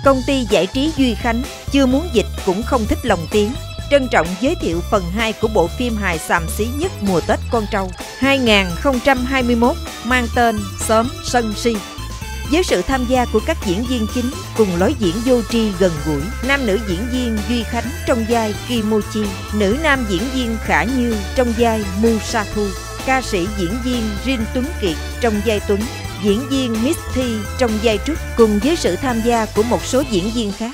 Công ty giải trí Duy Khánh chưa muốn dịch cũng không thích lồng tiếng. Trân trọng giới thiệu phần 2 của bộ phim hài xàm xí nhất mùa Tết Con Trâu 2021 mang tên Xóm Sân Si. Với sự tham gia của các diễn viên chính cùng lối diễn vô tri gần gũi, nam nữ diễn viên Duy Khánh trong vai Kimochi, nữ nam diễn viên Khả Như trong vai Musathu, ca sĩ diễn viên Rin Tuấn Kiệt trong vai Tuấn, diễn viên Miss Thi trong vai Trúc cùng với sự tham gia của một số diễn viên khác.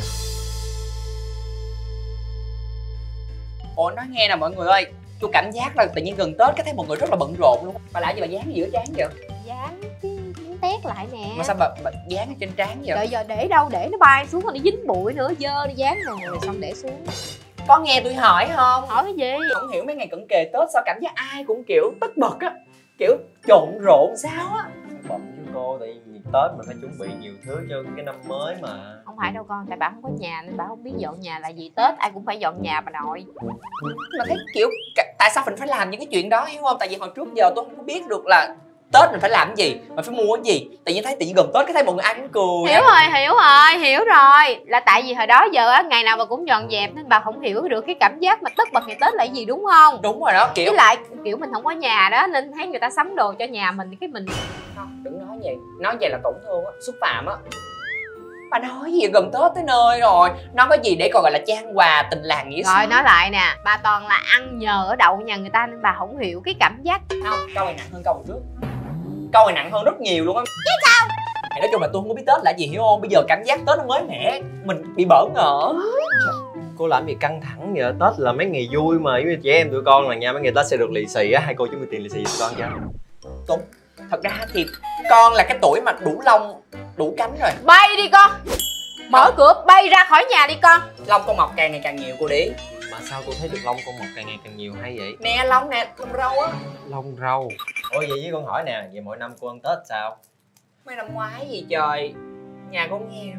Ủa nói nghe nè mọi người ơi, tôi cảm giác là tự nhiên gần Tết cái thấy mọi người rất là bận rộn luôn. Bà làm gì bà dán giữa trán vậy? Dán cái miếng tét lại nè. Mà sao bà dán ở trên trán vậy? Rồi giờ để đâu, để nó bay xuống rồi nó dính bụi nữa, dơ đi dán rồi xong để xuống. Có nghe tôi hỏi không? Hỏi cái gì? Không hiểu mấy ngày cận kề Tết sao cảm giác ai cũng kiểu tất bật á, kiểu trộn rộn sao á. Bận chứ cô, tại vì Tết mình phải chuẩn bị nhiều thứ cho cái năm mới mà. Không phải đâu con, tại bà không có nhà nên bà không biết dọn nhà là gì. Tết ai cũng phải dọn nhà bà nội. Mà thấy kiểu tại sao mình phải làm những cái chuyện đó, hiểu không? Tại vì hồi trước giờ tôi không có biết được là Tết mình phải làm cái gì, mình phải mua cái gì. Tự nhiên thấy tự nhiên gần Tết cái thấy mọi người ai cũng cười. Hiểu rồi. Là tại vì hồi đó giờ á, ngày nào bà cũng dọn dẹp nên bà không hiểu được cái cảm giác mà tất bật ngày Tết là gì, đúng không? Đúng rồi đó, kiểu với lại kiểu mình không có nhà đó nên thấy người ta sắm đồ cho nhà mình cái mình không, đừng nói vậy là tổn thương á, xúc phạm á. Bà nói gì gần Tết tới nơi rồi, nói có gì để còn gọi là chan hòa tình làng nghĩa xóm. Rồi nói lại nè, bà toàn là ăn nhờ ở đậu nhà người ta nên bà không hiểu cái cảm giác. Không, câu này nặng hơn câu trước. Câu này nặng hơn rất nhiều luôn á. Chứ sao? Thì nói chung là tôi không có biết Tết là gì, hiểu không? Bây giờ cảm giác Tết nó mới mẻ, mình bị bỡ ngỡ. Cô làm gì căng thẳng vậy? Tết là mấy ngày vui mà, với chị em tụi con là nha, mấy ngày Tết sẽ được lì xì á. Hai cô chuẩn bị tiền lì xì cho con chưa? Đúng. Thật ra thì con là cái tuổi mà đủ lông, đủ cánh rồi. Bay đi con. Mở cửa bay ra khỏi nhà đi con. Lông con mọc càng ngày càng nhiều cô đi. Mà sao cô thấy được lông con mọc càng ngày càng nhiều hay vậy? Nè lông nè, lông râu á. Lông râu. Ủa vậy với con hỏi nè, vậy mỗi năm cô ăn Tết sao? Mấy năm ngoái gì trời, nhà cô nghèo.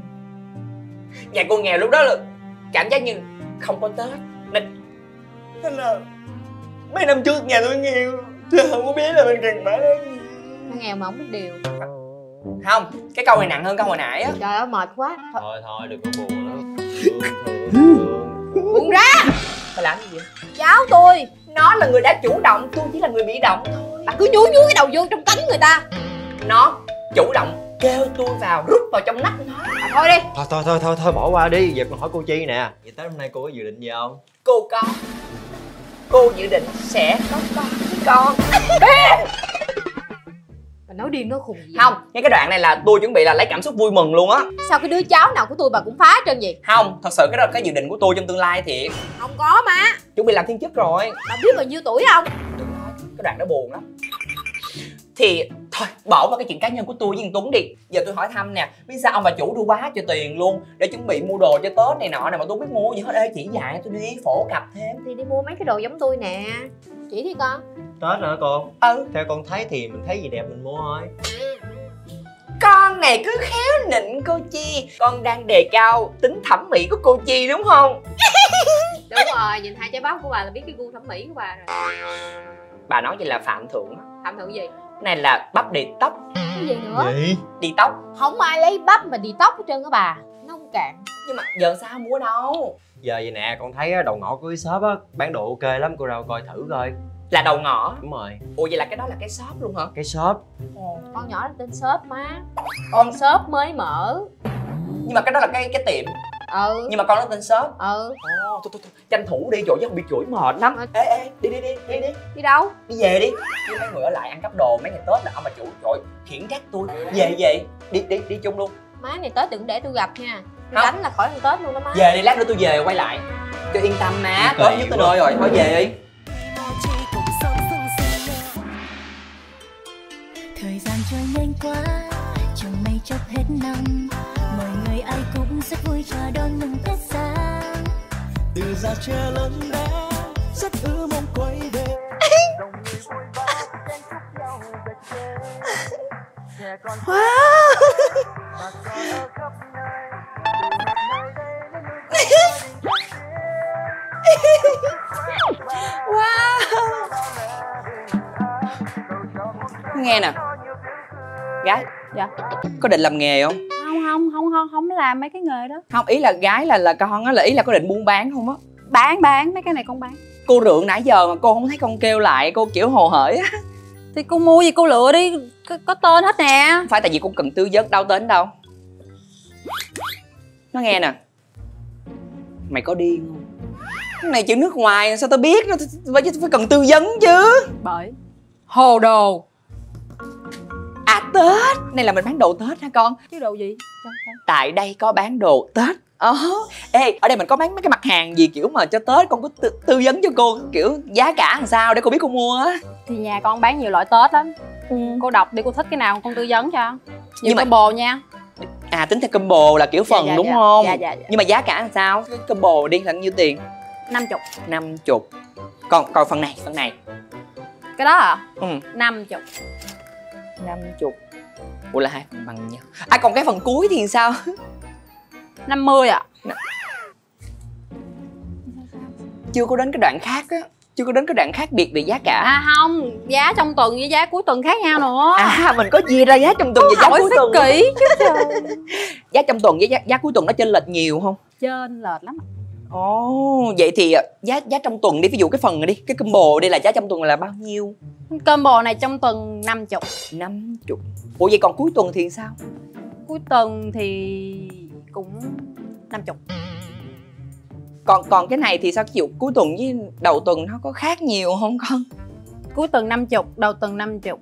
Nhà cô nghèo lúc đó là cảm giác như không có Tết nên là mấy năm trước nhà tôi nghèo, tôi không có biết là mình cần phải cái gì. Nghèo mà không biết điều. Không, cái câu này nặng hơn câu hồi nãy á. Trời ơi mệt quá. Thôi đừng có buồn nữa. Buông ra. Bà làm gì vậy? Cháu tôi. Nó là người đã chủ động, tôi chỉ là người bị động thôi. Bà cứ nhúi cái đầu vô trong cánh người ta. Nó chủ động kêu tôi vào, rút vào trong nách nó. Thôi đi. Thôi bỏ qua đi. Giờ con hỏi cô Chi nè, vậy Tết hôm nay cô có dự định gì không? Cô dự định sẽ có con với con. Bà nói điên nói khùng gì Không, nghe cái đoạn này là tôi chuẩn bị là lấy cảm xúc vui mừng luôn á. Sao cái đứa cháu nào của tôi bà cũng phá hết trơn vậy? Không, thật sự cái đó là cái dự định của tôi trong tương lai thiệt. Không có mà. Chuẩn bị làm thiên chức rồi. Bà biết bao nhiêu tuổi không? Đừng nói, cái đoạn đó buồn lắm. Thì thôi bỏ qua cái chuyện cá nhân của tôi với thằng Tuấn đi. Giờ tôi hỏi thăm nè, biết sao ông bà chủ đưa quá cho tiền luôn để chuẩn bị mua đồ cho Tết này nọ này mà tôi không biết mua gì hết. Ê chỉ dạy tôi đi phổ cập thêm. Thì đi mua mấy cái đồ giống tôi nè. Chỉ đi con. Tết hả cô? Ừ. Theo con thấy thì mình thấy gì đẹp mình mua thôi. Con này cứ khéo nịnh cô Chi. Con đang đề cao tính thẩm mỹ của cô Chi đúng không? Đúng rồi, nhìn hai trái bắp của bà là biết cái gu thẩm mỹ của bà rồi. Bà nói vậy là phạm thượng. Phạm thượng gì? Này là bắp đi tóc. Cái gì nữa? Gì? Đi tóc. Không ai lấy bắp mà đi tóc hết trơn á bà. Nó không cạn. Nhưng mà giờ sao mua đâu? Giờ vậy nè, con thấy đầu ngõ của cái shop á bán đồ ok lắm, cô ra coi thử coi. Là đầu ngõ. Đúng rồi. Ủa vậy là cái đó là cái shop luôn hả? Cái shop. Con nhỏ là tên shop má. Con shop mới mở. Nhưng mà cái đó là cái tiệm. Ừ. Nhưng mà con nó tên shop. Ừ. Thôi tranh thủ đi rồi chứ không bị chửi mệt lắm. Ê đi. Đi đâu? Đi về đi. Với mấy người ở lại ăn cắp đồ mấy ngày Tết là ông bà chủ trời khiển trách tôi. Về đi chung luôn. Má này Tết đừng để tôi gặp nha. Tôi Không. đánh là khỏi ăn Tết luôn đó má. Về đi, lát nữa tôi về quay lại. Cho yên tâm má, Tết nhất tới nơi rồi, thôi về đi. Thời gian trôi nhanh quá, chẳng mấy chốc hết năm. Mọi người ai cũng rất vui chào đón mừng Tết sang. Từ già trẻ lớn bé rất ưa mong quay về. Wow. Wow. Nghe nè. Gái. Dạ. Có định làm nghề không? Không làm mấy cái nghề đó. Không, ý là gái là con á, là ý là có định buôn bán không á? Bán mấy cái này con bán. Cô rượu nãy giờ mà cô không thấy con kêu lại, cô kiểu hồ hởi á. Thì cô mua gì cô lựa đi, có tên hết nè. Không phải tại vì cô cần tư vấn, đâu tên đâu. Nó nghe nè, mày có điên không? Cái này chữ nước ngoài sao tao biết, phải cần tư vấn chứ. Bởi hồ đồ. À Tết, này là mình bán đồ Tết hả con? Chứ đồ gì? Tại đây có bán đồ Tết. Ê, ở đây mình có bán mấy cái mặt hàng gì kiểu mà cho Tết, con có tư vấn cho cô kiểu giá cả làm sao để cô biết cô mua á. Thì nhà con bán nhiều loại Tết lắm. Cô đọc đi, cô thích cái nào con tư vấn cho. Nhiều combo nha. À, tính theo combo là kiểu phần đúng không? Dạ. Nhưng mà giá cả làm sao? Cái combo đi là nhiêu tiền? 50. 50. Còn phần này. Cái đó hả? 50. Ủa là hai phần bằng nhau. À còn cái phần cuối thì sao? 50 ạ. Chưa có đến cái đoạn khác á. Chưa có đến cái đoạn khác biệt về giá cả. À không, giá trong tuần với giá cuối tuần khác nhau nữa. À mình có chia ra giá trong tuần và giá cuối tuần. Hỏi kỹ chứ trời. Giá trong tuần với giá cuối tuần nó chênh lệch nhiều không? Chênh lệch lắm. Ồ, vậy thì giá trong tuần đi, ví dụ cái phần này đi, cái combo đây là giá trong tuần là bao nhiêu? Combo này trong tuần 50. 50. Ủa vậy còn cuối tuần thì sao? Cuối tuần thì cũng 50. Còn cái này thì sao, ví dụ cuối tuần với đầu tuần nó có khác nhiều không con? Cuối tuần 50, đầu tuần 50.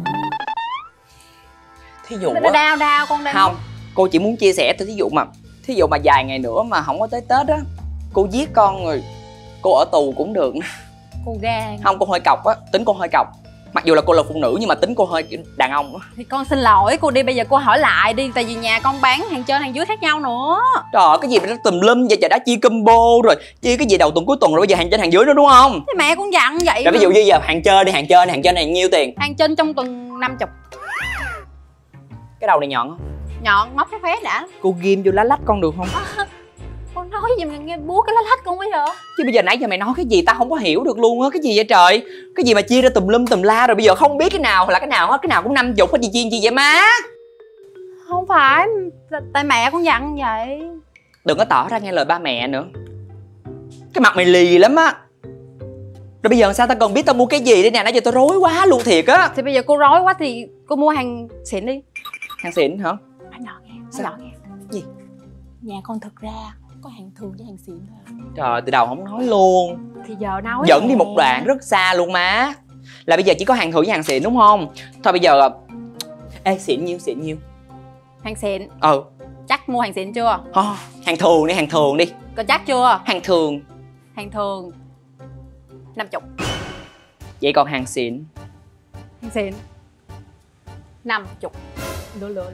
Thí dụ nó đau con đang không, cô chỉ muốn chia sẻ, thí dụ mà vài ngày nữa mà không có tới Tết á, cô giết con rồi cô ở tù cũng được. Cô gan. Không, cô hơi cọc á, tính cô hơi cọc. Mặc dù là cô là phụ nữ nhưng mà tính cô hơi đàn ông á. Thì con xin lỗi cô đi, bây giờ cô hỏi lại đi. Tại vì nhà con bán hàng trên hàng dưới khác nhau nữa. Trời ơi, cái gì mà nó tùm lum vậy, trời, đã chia combo rồi, chia cái gì đầu tuần cuối tuần rồi bây giờ hàng trên hàng dưới nữa đúng không? Thì mẹ cũng dặn vậy. Rồi ví dụ như giờ hàng trên đi, hàng trên này nhiêu tiền? Hàng trên trong tuần 50. Cái đầu này nhọn không? Nhọn, móc cái khóe đã. Cô ghim vô lá lách con được không? Con nói gì mà nghe búa cái lá lách con bây giờ? Chứ bây giờ nãy giờ mày nói cái gì tao không có hiểu được luôn á. Cái gì vậy trời? Cái gì mà chia ra tùm lum tùm la rồi bây giờ không biết cái nào là cái nào hết, cái nào cũng 50 hết, gì chia gì vậy má? Không phải, tại mẹ con dặn vậy. Đừng có tỏ ra nghe lời ba mẹ nữa. Cái mặt mày lì lắm á. Rồi bây giờ sao tao cần biết tao mua cái gì đây nè, nãy giờ tao rối quá luôn thiệt á. Thì bây giờ cô rối quá thì cô mua hàng xịn đi. Hàng xịn hả? Nói nhỏ nghe, Sao? nói nhỏ nghe. Gì? Nhà con thực ra có hàng thường với hàng xịn thôi. Trời, từ đầu không nói luôn. Thì giờ nói Dẫn nè. đi một đoạn rất xa luôn má. Là bây giờ chỉ có hàng thường với hàng xịn đúng không? Thôi bây giờ ê, xịn nhiêu? Hàng xịn. Ừ. Chắc mua hàng xịn chưa? Hàng thường đi. Có chắc chưa? Hàng thường 50. Vậy còn hàng xịn? Hàng xịn 50. Lựa.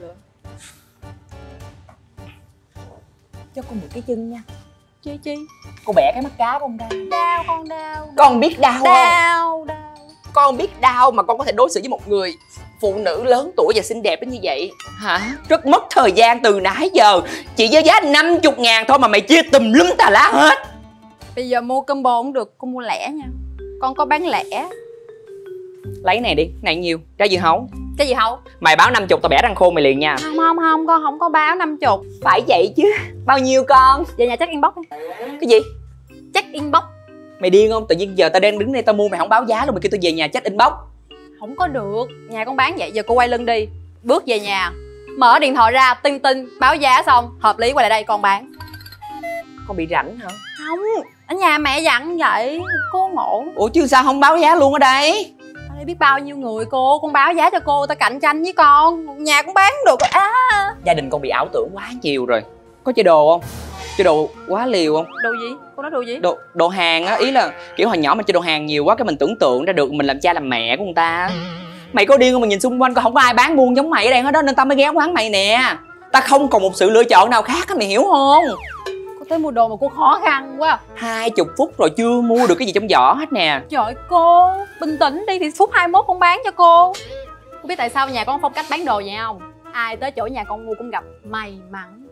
Cho con một cái chân nha. Chi? Cô bẻ cái mắt cá của con ra. Đau con đau. Con biết đau không? Đau. Con biết đau mà con có thể đối xử với một người phụ nữ lớn tuổi và xinh đẹp đến như vậy hả? Rất mất thời gian từ nãy giờ. Chỉ với giá 50.000 thôi mà mày chia tùm lum tà lá hết. Bây giờ mua combo cũng được, con mua lẻ nha. Con có bán lẻ. Lấy này đi, này nhiêu? Trái dưa hấu. Cái gì hậu? Mày báo 50 tao bẻ răng khô mày liền nha. Không, con không có báo 50. Phải vậy chứ. Bao nhiêu con? Về nhà check inbox đi. Cái gì? Check inbox. Mày điên không? Tự nhiên giờ tao đang đứng đây tao mua mày không báo giá luôn, mày kêu tao về nhà check inbox. Không có được, nhà con bán vậy. Giờ cô quay lưng đi, bước về nhà, mở điện thoại ra, tinh báo giá xong, hợp lý quay lại đây con bán. Con bị rảnh hả? Không, ở nhà mẹ dặn vậy, cô ngộ. Ủa chứ sao không báo giá luôn ở đây? Ở đây biết bao nhiêu người cô, con báo giá cho cô, ta cạnh tranh với con. Nhà cũng bán được à. Gia đình con bị ảo tưởng quá nhiều rồi. Có chơi đồ không? Chơi đồ quá liều không? Đồ gì? Cô nói đồ gì? Đồ hàng á, ý là kiểu hồi nhỏ mình chơi đồ hàng nhiều quá, cái mình tưởng tượng ra được mình làm cha làm mẹ của người ta. Mày có điên không? Mà nhìn xung quanh coi không có ai bán buôn giống mày ở đây hết đó, nên tao mới ghé quán mày nè. Ta không còn một sự lựa chọn nào khác á, mày hiểu không? Cô tới mua đồ mà cô khó khăn quá. 20 phút rồi chưa mua được cái gì trong giỏ hết nè. Trời cô, bình tĩnh đi, thì phút 21 con bán cho cô. Cô biết tại sao nhà con phong cách bán đồ vậy không? Ai tới chỗ nhà con mua cũng gặp may mắn.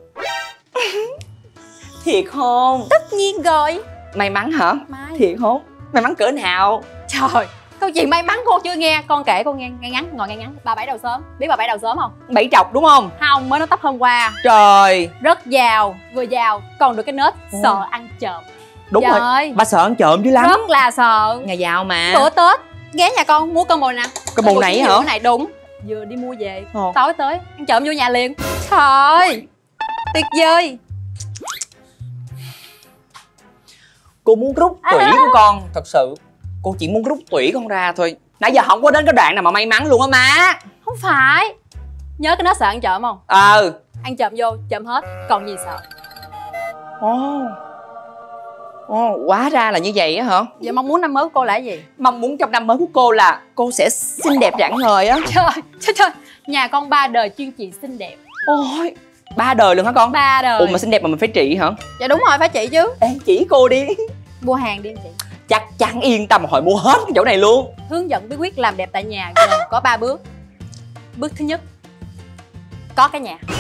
Thiệt không? Tất nhiên rồi. May mắn hả? May. Thiệt không? May mắn cỡ nào? Trời, Câu chuyện may mắn cô chưa nghe. Con kể cô nghe ngay ngắn, ngồi ngay ngắn. Bà Bảy Đầu Sớm, biết bà Bảy Đầu Sớm không? Bảy trọc đúng không? Không, mới nói tóc hôm qua. Trời, Rất giàu, vừa giàu còn được cái nết sợ ăn trộm. đúng Trời rồi. ơi, Bà sợ ăn trộm dữ lắm. rất là sợ. Nhà giàu mà. Bữa Tết ghé nhà con mua cơm mồi nè. Cái mùa này hả? Cái này đúng. Vừa đi mua về, Ồ. tối tới ăn trộm vô nhà liền. Trời ơi, tuyệt vời. Cô muốn rút tủy của con. Thật sự cô chỉ muốn rút tủy con ra thôi. Nãy giờ không có đến cái đoạn nào mà may mắn luôn á má. Không phải. Nhớ cái nết sợ ăn trộm không? Ăn trộm vô, trộm hết, còn gì sợ. Quá ra là như vậy á hả? Vậy mong muốn năm mới của cô là gì? Mong muốn trong năm mới của cô là cô sẽ xinh đẹp rạng ngời á. Trời, nhà con 3 đời chuyên trị xinh đẹp. Ôi, 3 đời luôn hả con? 3 đời. Ủa mà xinh đẹp mà mình phải trị hả? Dạ đúng rồi, phải chị chứ. Ê, chỉ cô đi. Mua hàng đi chị. Chắc chắn yên tâm hỏi mua hết cái chỗ này luôn. Hướng dẫn bí quyết làm đẹp tại nhà gồm có 3 bước. Bước thứ nhất, có cái nhà.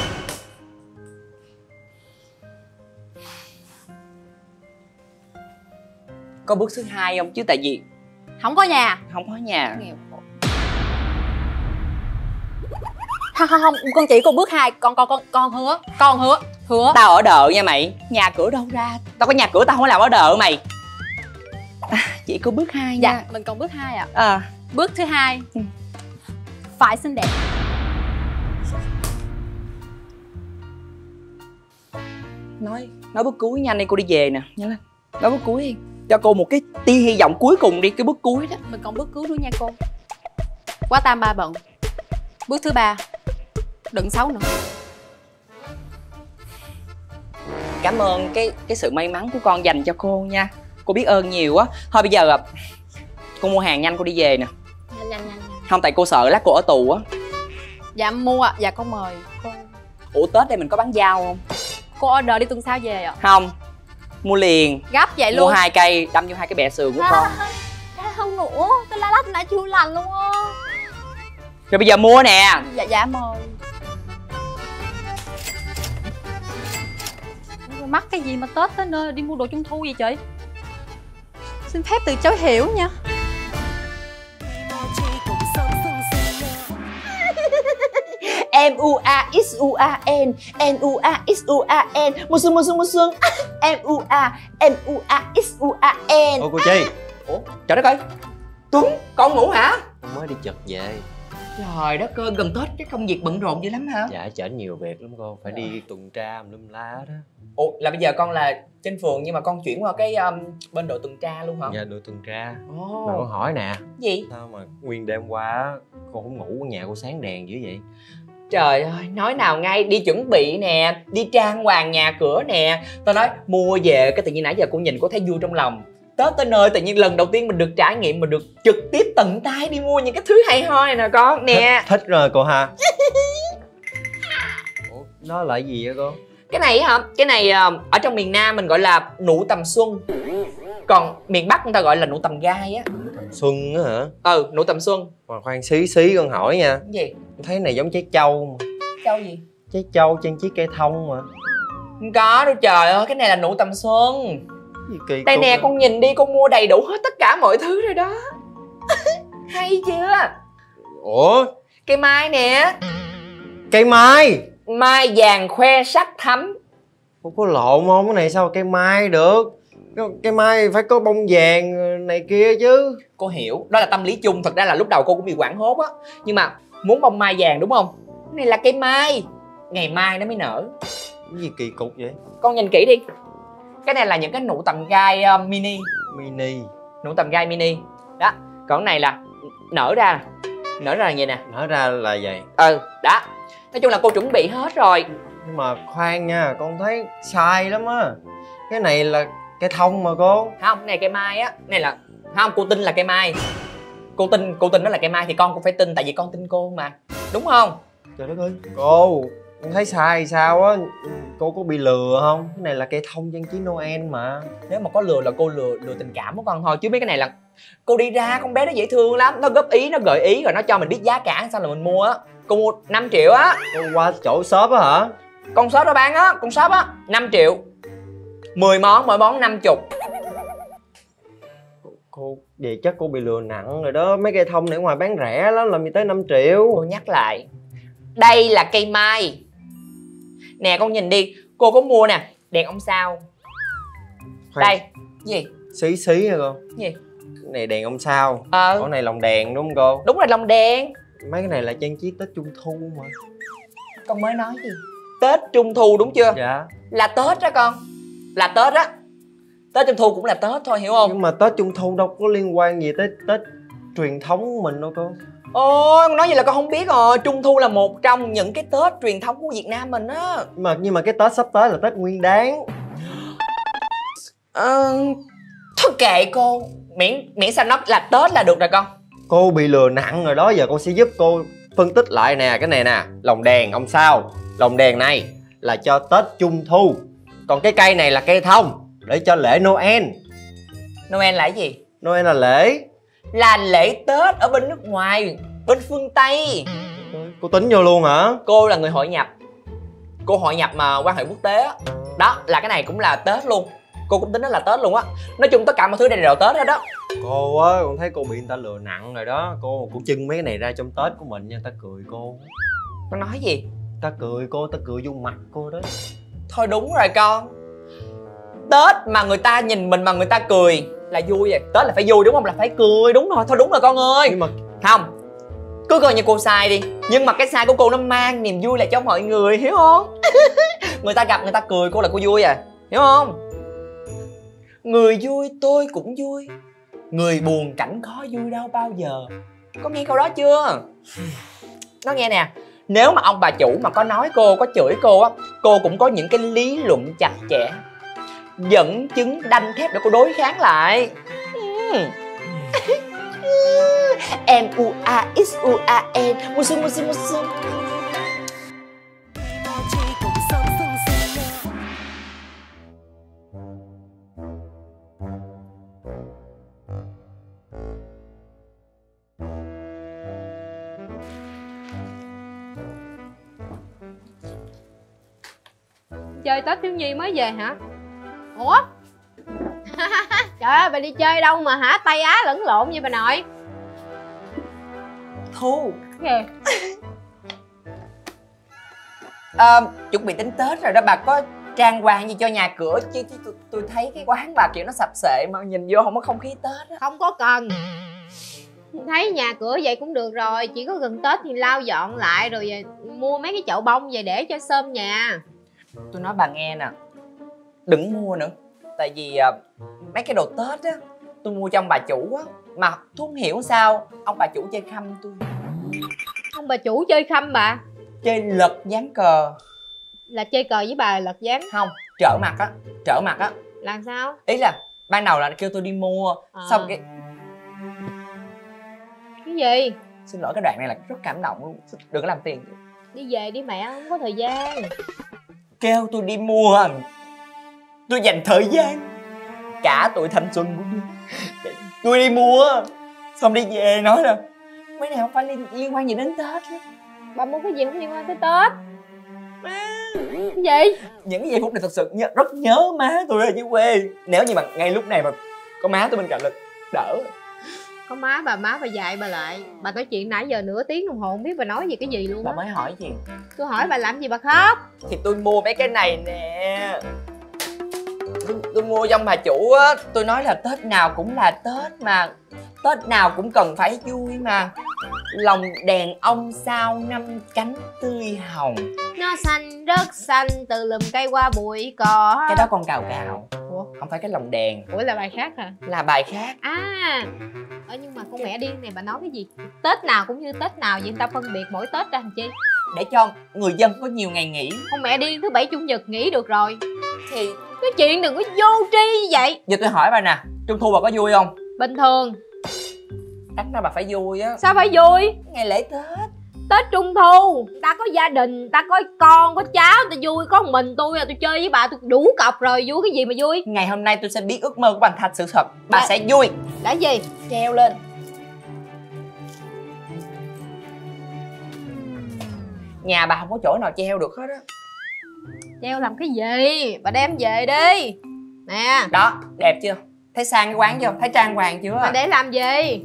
Có bước thứ hai không? Chứ tại vì Không có nhà. không có nhà. Nghèo khổ. Không, con chỉ cô bước 2, con hứa. Tao ở đợ nha mày. Nhà cửa đâu ra? Tao có nhà cửa tao không có làm ở đợ mày. Chỉ có bước 2 Dạ, nha. mình còn bước 2 ạ. Bước thứ 2, phải xinh đẹp. Nói bước cuối nhanh đi, cô đi về nè. Nhanh lên. Nói bước cuối đi. Cho cô một cái tia hy vọng cuối cùng đi, cái bước cuối đó. Mình còn bước cứu nữa nha cô. Quá tam ba bận. Bước thứ 3, đừng xấu nữa. Cảm ơn cái sự may mắn của con dành cho cô nha. Cô biết ơn nhiều á. Thôi bây giờ cô mua hàng nhanh cô đi về nè. Nhanh. Không, tại cô sợ lát cô ở tù á. Dạ mua ạ, dạ con mời cô. Ủa Tết đây mình có bán dao không? Cô order đi tuần sau về ạ. Không, mua liền. Gấp vậy luôn. Mua 2 cây đâm vô 2 cái bẹ sườn của con. Không nữa, cái lá lách nãy chưa lành luôn á. Rồi bây giờ mua nè. Dạ mời. Mắc cái gì mà Tết tới nơi đi mua đồ trung thu vậy chị? Xin phép từ chối hiểu nha. Em u a x u a n u a x u a n một xuân em u a x u a n. Ôi cô Chi. Ủa trời đất ơi, Tuấn con ngủ hả? Con mới đi chật về. Trời đất ơi, gần Tết cái công việc bận rộn dữ lắm hả? Dạ chở nhiều việc lắm cô, phải đi tuần tra lum la đó. Ủa là bây giờ con là trên phường nhưng mà con chuyển qua cái bên đội tuần tra luôn hả? Dạ đội tuần tra. Ồ. Mà con hỏi nè, Gì? sao mà nguyên đêm qua con không ngủ, nhà cô sáng đèn dữ vậy? Trời ơi, nói nào ngay, đi chuẩn bị nè, đi trang hoàng nhà cửa nè. Tao nói mua về cái tự nhiên nãy giờ cô nhìn cô thấy vui trong lòng. Tết tới nơi tự nhiên lần đầu tiên mình được trải nghiệm, mình được trực tiếp tận tay đi mua những cái thứ hay ho này nè con nè. Thích rồi cô ha. Ủa, đó là gì vậy cô? Cái này hả? Cái này ở trong miền Nam mình gọi là nụ tầm xuân. Còn miền Bắc người ta gọi là nụ tầm gai á. Xuân á hả? Nụ tầm xuân. Mà khoan xí con hỏi nha. Cái gì? Con thấy này giống trái châu mà. Châu gì? Trái châu trang trí cây thông mà. Không có đâu trời ơi, cái này là nụ tầm xuân. Gì kỳ Đây cục nè, à? con nhìn đi, con mua đầy đủ hết tất cả mọi thứ rồi đó. Hay chưa? Ủa? Cây mai nè. Cây mai? Mai vàng khoe sắc thắm. Cô có lộn không? Cái này sao cây mai được? Cây mai phải có bông vàng này kia chứ. Cô hiểu, đó là tâm lý chung. Thật ra là lúc đầu cô cũng bị hoảng hốt á. Nhưng mà muốn bông mai vàng đúng không? Cái này là cây mai, ngày mai nó mới nở. Cái gì kỳ cục vậy? Con nhìn kỹ đi. Cái này là những cái nụ tầm gai mini. Mini. Nụ tầm gai mini. Đó, còn cái này là nở ra. Nở ra là vậy nè. Nở ra là vậy. Đó. Nói chung là cô chuẩn bị hết rồi. Nhưng mà khoan nha, con thấy sai lắm á. Cái này là cây thông mà cô. Không, cái này cây mai á. Này là không, cô tin là cây mai. Cô tin nó là cây mai thì con cũng phải tin, tại vì con tin cô mà. Đúng không? Trời đất ơi. Cô, con thấy sai sao á. Cô có bị lừa không? Cái này là cây thông trang trí Noel mà. Nếu mà có lừa là cô lừa tình cảm của con thôi. Chứ mấy cái này là cô đi ra, con bé nó dễ thương lắm. Nó góp ý, nó gợi ý rồi nó cho mình biết giá cả sao là mình mua á. Cô mua 5 triệu á. Cô qua chỗ shop á hả? Con shop đó bán á, con shop á 5 triệu 10 món, mỗi món 50. Vậy chắc cô bị lừa nặng rồi đó. Mấy cây thông này ở ngoài bán rẻ lắm, làm gì tới 5 triệu. Cô nhắc lại, đây là cây mai. Nè con nhìn đi, cô có mua nè, đèn ông sao. Khoan, Đây, gì? xí hả cô? Gì? Cái này đèn ông sao. Ờ, Cái này lồng đèn đúng không cô? đúng là lồng đèn. Mấy cái này là trang trí Tết Trung Thu mà. Con mới nói gì? Tết Trung Thu đúng chưa? Dạ. Là Tết đó con. Là Tết á. Tết Trung Thu cũng là Tết thôi, hiểu không? Nhưng mà Tết Trung Thu đâu có liên quan gì tới Tết truyền thống của mình đâu cô. Ôi, con nói vậy là con không biết rồi. Trung Thu là một trong những cái Tết truyền thống của Việt Nam mình á. Nhưng mà cái Tết sắp tới là Tết Nguyên Đán. Thôi kệ cô. Miễn sao nó là Tết là được rồi con. Cô bị lừa nặng rồi đó. Giờ con sẽ giúp cô phân tích lại nè. Cái này nè, lồng đèn ông sao. Lồng đèn này là cho Tết Trung Thu. Còn cái cây này là cây thông để cho lễ Noel. Noel là cái gì? Noel là lễ. Là lễ Tết ở bên nước ngoài, bên phương Tây. Cô tính vô luôn hả? Cô là người hội nhập. Cô hội nhập mà quan hệ quốc tế á. Đó, là cái này cũng là Tết luôn. Cô cũng tính nó là Tết luôn á. Nói chung tất cả mọi thứ đây đều Tết hết đó. Cô á, con thấy cô bị người ta lừa nặng rồi đó. Cô trưng mấy cái này ra trong Tết của mình nha. Ta cười cô. Con nói gì? Ta cười cô, ta cười vô mặt cô đó. Thôi đúng rồi con. Tết mà người ta nhìn mình mà người ta cười là vui rồi. Tết là phải vui đúng không? Là phải cười, đúng rồi. Thôi đúng rồi con ơi. Nhưng mà không, cứ coi như cô sai đi. Nhưng mà cái sai của cô nó mang niềm vui lại cho mọi người, hiểu không? Người ta gặp người ta cười cô là cô vui à, hiểu không? Người vui tôi cũng vui, người buồn cảnh khó vui đâu bao giờ. Có nghe câu đó chưa? Nó nghe nè. Nếu mà ông bà chủ mà có nói cô, có chửi cô á, cô cũng có những cái lý luận chặt chẽ, dẫn chứng đanh thép để cô đối kháng lại. M-U-A-X-U-A-N Musum musum musum. Chơi Tết thiếu nhi mới về hả? Ủa? Trời ơi, bà đi chơi đâu mà hả? Tay Á lẫn lộn vậy bà nội? Thu Kìa. Chuẩn bị đến Tết rồi đó. Bà có trang hoàng gì cho nhà cửa chứ? Tôi thấy cái quán bà kiểu nó sập sệ mà nhìn vô không có không khí Tết á. Không có cần. Thấy nhà cửa vậy cũng được rồi. Chỉ có gần Tết thì lau dọn lại rồi về mua mấy cái chậu bông về để cho xôm nhà. Tôi nói bà nghe nè, đừng mua nữa. Tại vì mấy cái đồ Tết á tôi mua cho ông bà chủ á, mà tôi không hiểu sao ông bà chủ chơi khăm tôi. Ông bà chủ chơi khăm bà? Chơi lật ván cờ. Là chơi cờ với bà lật ván? Không, trở mặt á. Trở mặt á. Làm sao? Ý là ban đầu là kêu tôi đi mua xong cái gì? Xin lỗi, cái đoạn này là rất cảm động luôn. Đừng có làm tiền. Đi về đi mẹ, không có thời gian. Kêu tôi đi mua, tôi dành thời gian cả tuổi thanh xuân của tôi đi mua. Xong đi về nói là mấy này không phải liên quan gì đến Tết đó. Bà mua cái gì không liên quan tới Tết? Cái gì? Những cái giây phút này thật sự rất nhớ má tôi ở dưới quê. Nếu như mà ngay lúc này mà có má tôi bên cạnh là đỡ. Có má bà dạy bà lại. Bà nói chuyện nãy giờ nửa tiếng đồng hồ không biết bà nói gì cái gì luôn Bà á. mới hỏi gì? Tôi hỏi bà làm gì bà khóc? Thì tôi mua mấy cái này nè. Tôi mua cho ông bà chủ á. Tôi nói là Tết nào cũng là Tết mà. Tết nào cũng cần phải vui mà. Lồng đèn ông sao năm cánh tươi hồng. Nó xanh rất xanh từ lùm cây qua bụi cỏ. Cái đó con cào cào. Ủa? Không phải cái lồng đèn. Ủa là bài khác hả? Là bài khác. À. Nhưng mà con mẹ điên này bà nói cái gì? Tết nào cũng như Tết nào vậy, ta phân biệt mỗi Tết ra làm chi? Để cho người dân có nhiều ngày nghỉ. Con mẹ điên, thứ bảy chủ nhật nghỉ được rồi. Thì cái chuyện đừng có vô tri như vậy. giờ tôi hỏi bà nè, Trung thu bà có vui không? Bình thường. Đáng ra bà phải vui á. Sao phải vui? Ngày lễ Tết. Tết Trung thu ta có gia đình, ta có con có cháu, ta vui. Có một mình tôi là tôi chơi với bà tôi đủ cọc rồi, vui cái gì mà vui. Ngày hôm nay tôi sẽ biết ước mơ của bà thành sự thật. Bà sẽ vui. Là gì? Treo lên. Nhà bà không có chỗ nào treo được hết á. Treo làm cái gì? Bà đem về đi. Nè. Đó, đẹp chưa? Thấy sang cái quán chưa? Thấy trang hoàng chưa? Mà để làm gì?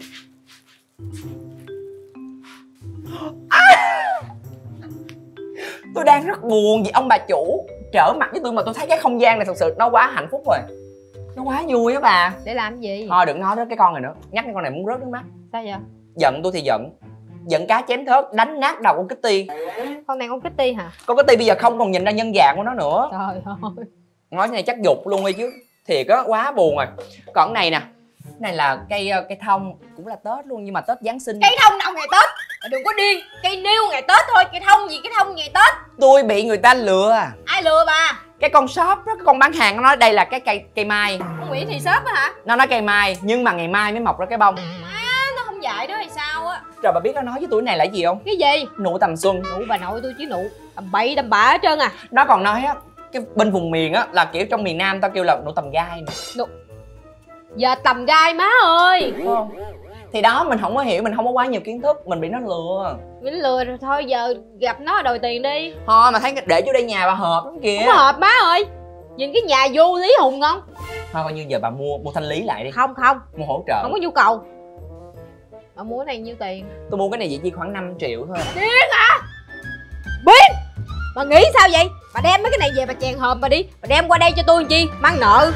Tôi đang rất buồn vì ông bà chủ trở mặt với tôi, mà tôi thấy cái không gian này thật sự nó quá hạnh phúc rồi. Nó quá vui á bà. Để làm gì? Thôi đừng nói đến cái con này nữa, nhắc cái con này muốn rớt nước mắt. Sao vậy? Giận tôi thì giận, giận cá chém thớt, đánh nát đầu con Kitty. Con này con Kitty hả? Con Kitty bây giờ không còn nhìn ra nhân dạng của nó nữa. Trời ơi. Nói cái này chắc dục luôn đi chứ. Thiệt á, quá buồn rồi. Còn cái này nè, cái này là cây thông, cũng là Tết luôn nhưng mà Tết Giáng sinh. Cây thông nào ngày Tết? Mà đừng có điên. Cây nêu ngày Tết thôi, cây thông gì cái thông ngày Tết? Tôi bị người ta lừa. Ai lừa bà? Cái con shop đó, cái con bán hàng nó nói đây là cái cây mai. Con Nguyễn Thị Shop á hả? Nó nói cây mai nhưng mà ngày mai mới mọc ra cái bông. Nó không dạy đó hay sao á? Rồi bà biết nó nói với tôi này là gì không? Cái gì? Nụ tầm xuân. Nụ bà nội tôi chứ nụ tầm bậy tầm bạ hết trơn à. Nó còn nói á, cái bên vùng miền á là kiểu trong miền Nam tao kêu là nụ tầm gai nè. Giờ tầm gai má ơi. Đúng không? Thì đó, mình không có hiểu, mình không có quá nhiều kiến thức, mình bị nó lừa. Mình lừa rồi thôi, giờ gặp nó đòi tiền đi. Thôi mà thấy đđể chỗ đây nhà bà hợp lắm kìa. Không có hợp má ơi. Nhìn cái nhà vô Lý Hùng không? Thôi coi như giờ bà mua thanh lý lại đi. Không, Mua hỗ trợ. không có nhu cầu. Bà mua cái này nhiêu tiền? Tôi mua cái này vậy chi khoảng 5 triệu thôi. Điên hả? Biến! Bà nghĩ sao vậy? Bà đem mấy cái này về bà chèn hòm bà đi. Bà đem qua đây cho tôi làm chi? Mang nợ.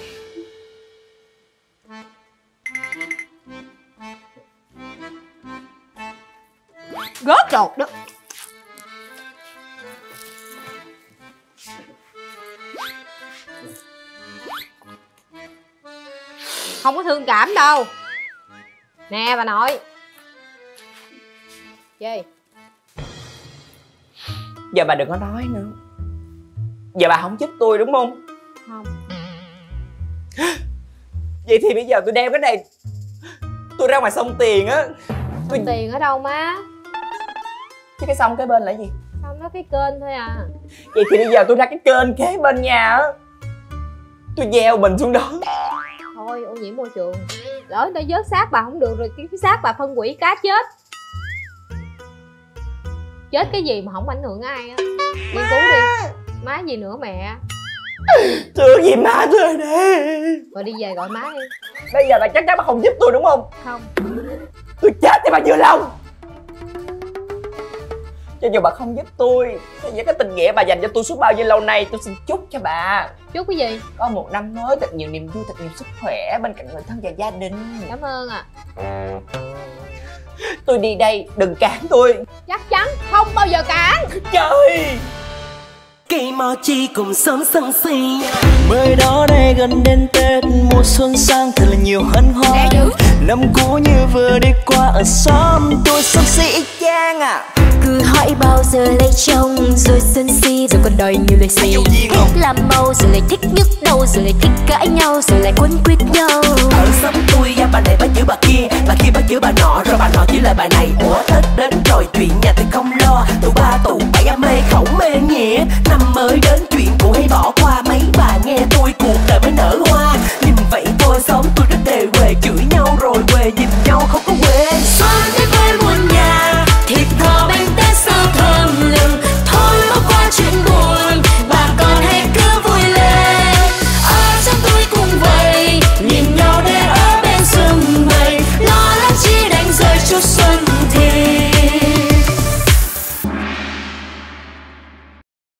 Rớt rồi đó. Không có thương cảm đâu. Nè bà nội. Gì? Giờ bà đừng có nói nữa. Giờ bà không giúp tôi đúng không? Không. Vậy thì bây giờ tôi đem cái này, tôi ra ngoài sông tiền á. Tôi... Tiền ở đâu má? Chứ cái sông kế bên là gì? Xong nó cái kênh thôi à. Vậy thì bây giờ tôi ra cái kênh kế bên nhà á, tôi gieo bình xuống đó. Thôi ô nhiễm môi trường. Lỡ người ta vớt xác bà không được rồi, cái xác bà phân hủy cá chết. Chết cái gì mà không ảnh hưởng ai á. Nghiên cứu đi. Má gì nữa mẹ? Thương gì má tôi đi. Rồi đi về gọi má đi. Bây giờ là chắc chắn bà không giúp tôi đúng không? Không. Tôi chết thì bà vừa lòng. Cho dù bà không giúp tôi, với cái tình nghĩa bà dành cho tôi suốt bao nhiêu lâu nay, tôi xin chúc cho bà Chúc cái gì? có một năm mới thật nhiều niềm vui, thật nhiều sức khỏe bên cạnh người thân và gia đình. Cảm ơn ạ. Tôi đi đây, đừng cản tôi. Chắc chắn không bao giờ cản. Trời, Cây mò chi cùng sống sân si. Mới đó đây gần đến Tết, mùa xuân sang thật là nhiều hân hoan. Năm cũ như vừa đi qua ở xóm, tôi xấu xí chang à. Cứ hỏi bao giờ lấy chồng, rồi sân si, rồi còn đòi nhiều lời xì. Thích làm màu, rồi lại thích nhức đầu, rồi lại thích cãi nhau, rồi lại quấn quýt nhau. Ở xóm tôi bà này bắt giữ bà kia bắt giữ bà nọ, rồi bà nọ chỉ lời bà này. Ủa Tết đến rồi chuyện nhà tôi không lo, tụ ba tụ bảy mê khẩu mê nghĩa. Năm mới đến chuyện cũ hay bỏ qua, mấy bà nghe tôi cuộc đời mới nở hoa. Nhìn vậy thôi xóm tôi rất đề huề, chửi nhau rồi quê nhìn nhau không